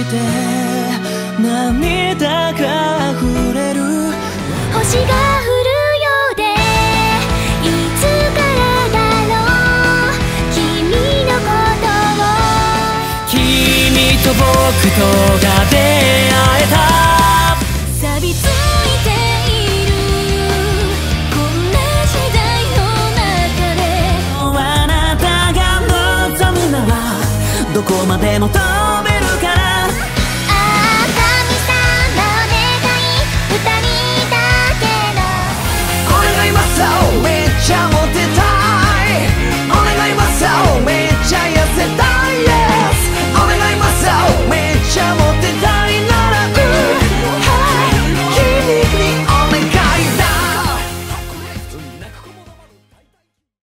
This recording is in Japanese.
て涙が溢れる。 星が降るようでいつからだろう、君のことを。 君と僕とが出会えた。 錆びついているこんな時代の中で、 あなたが望むならどこまでも遠